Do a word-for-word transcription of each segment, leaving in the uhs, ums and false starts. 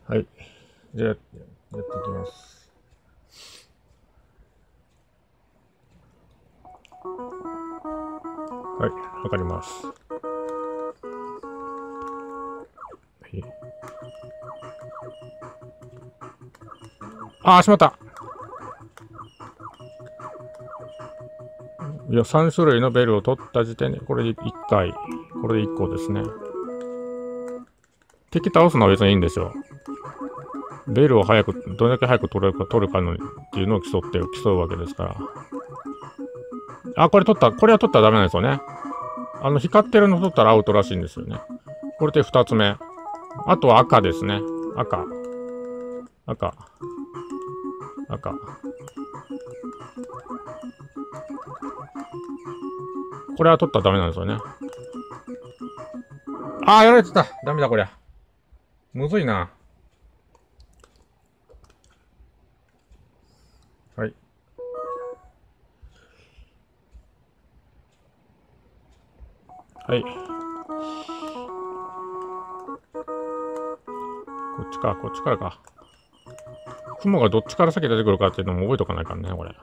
はい。じゃあ、やっていきます。はい、わかります。はい、あー、しまった。いや、さん種類のベルを取った時点で、これでいっかい。これでいっこですね。敵倒すのは別にいいんですよ。ベルを早く、どれだけ早く取れるか、取るかのっていうのを競って、競うわけですから。あ、これ取った。これは取ったらダメなんですよね。あの、光ってるの取ったらアウトらしいんですよね。これで二つ目。あとは赤ですね。赤。赤。赤。これは取ったらダメなんですよね。あー、やられてた。ダメだ、こりゃ。むずいな。はい。はい。こっちか、こっちからか。雲がどっちから先出てくるかっていうのも覚えとかないからね、これ。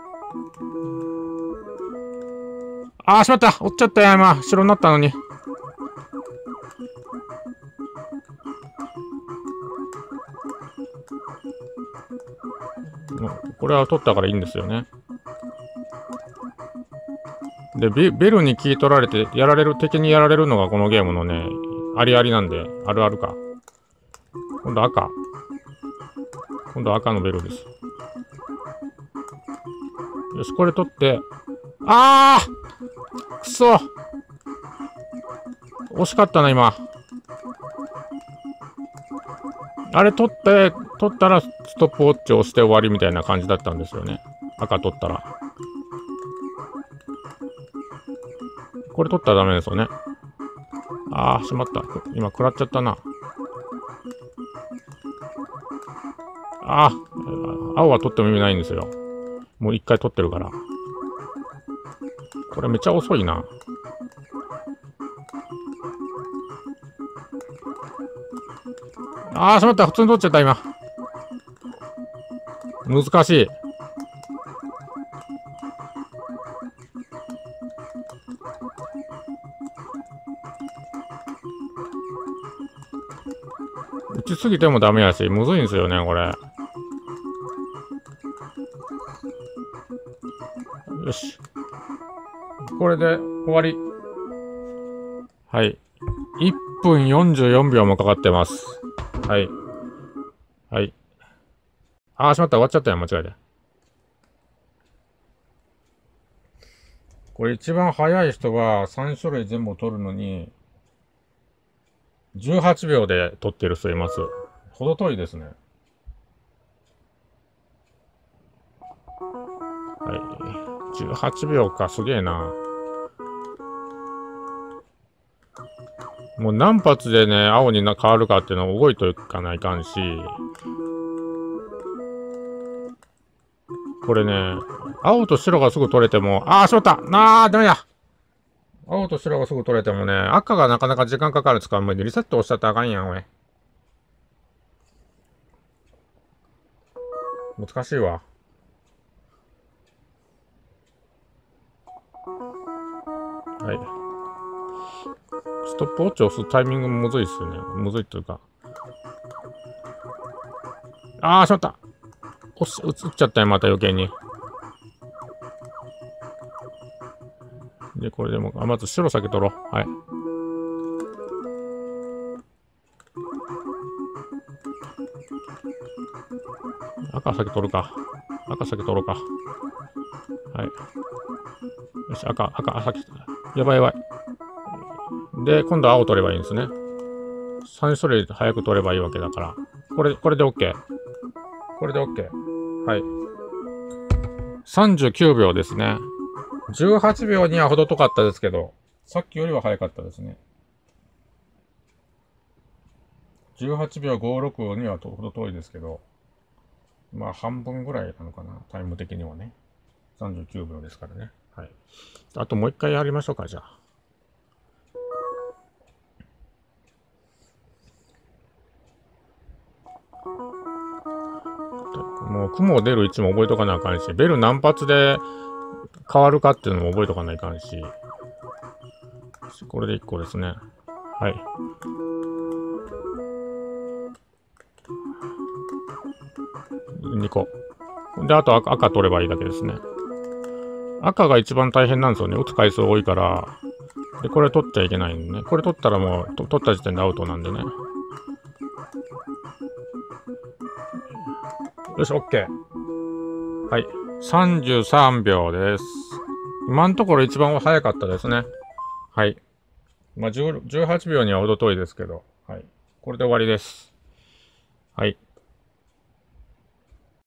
あー、しまった。折っちゃったよ、今。白になったのに。もうこれは取ったからいいんですよね。で、ベベルに聞い取られて、やられる、敵にやられるのがこのゲームのね、ありありなんで、あるあるか。今度赤。今度赤のベルです。よし、これ取って、あーくそ惜しかったな、今。あれ取って、取ったらストップウォッチを押して終わりみたいな感じだったんですよね。赤取ったら。これ取ったらダメですよね。あー、しまった。今食らっちゃったな。あー、青は取っても意味ないんですよ。もう一回取ってるから。これめっちゃ遅いな。あー、しまった。普通に取っちゃった、今。難しい。打ちすぎてもダメやし、むずいんですよね、これ。よし。これで終わり。はい。いっぷんよんじゅうよんびょうもかかってます。はい。はい。あー、しまった。終わっちゃったよ、間違えて。これ一番早い人がさん種類全部取るのに、じゅうはちびょうで取ってる人います。ほど遠いですね。はい。じゅうはちびょうか、すげえな。もう何発でね、青にな変わるかっていうのを覚えとかないかんし、これね、青と白がすぐ取れても、あー、しまったなー、ダメだ青と白がすぐ取れてもね、赤がなかなか時間かかる使う前にリセット押しちゃったらあかんやん、おい。難しいわ。はい。ストップウォッチを押すタイミングもむずいっすよね。むずいというか。あー、しまった押し、映っちゃったよ、また余計に。で、これでも、あ、まず白先取ろう。はい。赤先取るか。赤先取ろうか。はい。よし、赤、赤、赤、やばいやばい。で、今度青取ればいいんですね。さん種類早く取ればいいわけだから。これ、これで OK。これで OK。はい。さんじゅうきゅうびょうですね。じゅうはちびょうには程遠かったですけど、さっきよりは早かったですね。じゅうはちびょうごじゅうろくには程遠いですけど、まあ半分ぐらいなのかな、タイム的にはね。さんじゅうきゅうびょうですからね。はい。あともう一回やりましょうか、じゃあ。 もう雲を出る位置も覚えとかなあかんし、ベル何発で変わるかっていうのも覚えとかないかんし。これでいっこですね。はい。にこ。で、あと赤、赤取ればいいだけですね。赤が一番大変なんですよね。打つ回数多いから。で、これ取っちゃいけないんでね。これ取ったらもう、と取った時点でアウトなんでね。よし、OK。はい。さんじゅうさんびょうです。今のところ一番早かったですね。はい。まあ、じゅうはちびょうには程遠いですけど。はい。これで終わりです。はい。